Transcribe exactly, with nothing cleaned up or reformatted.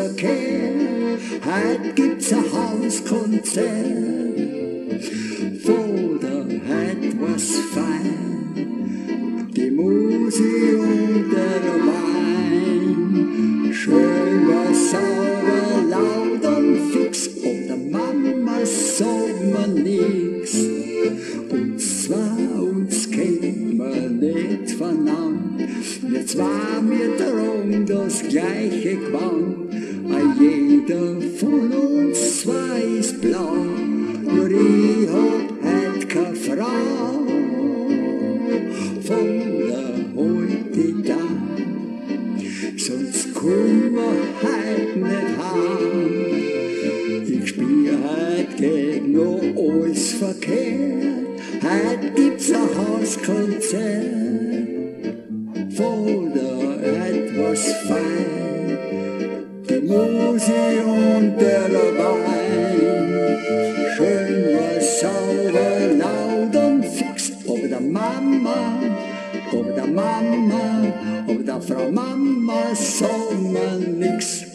Verkehr, heut gibt's ein Hauskonzert. Voda, heut was fein, die Musik und der Wein. Schön war sauber, laut und fix, und der Mama sagt man nix. Uns zwei, uns kennt man nicht voneinander, wir zwei, wir tragen das gleiche Gewand. Jeder von uns zwei ist blau, nur ich hab heut keine Frau. Voda, hoit da, sonst kommen wir heut nicht heim. Ich spiel heut gegen noch alles verkehrt, heut gibt's ein Hauskonzert. Voda, heut was fein, die Musik und der Wein. Schön war sauber, laut und fix, ob der Mama, ob der Mama, ob der Frau Mama, sagt man nix.